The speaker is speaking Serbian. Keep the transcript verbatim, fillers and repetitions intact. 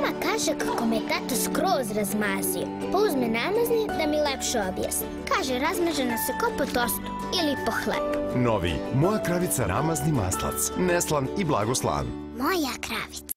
Mama kaže kako me tata skroz razmazio, pa uzme namazni da mi lepše objasni. Kaže, razmažena se ko po tostu ili po hlebu. Novi Moja kravica ramazni maslac, neslan i blagoslan. Moja kravica.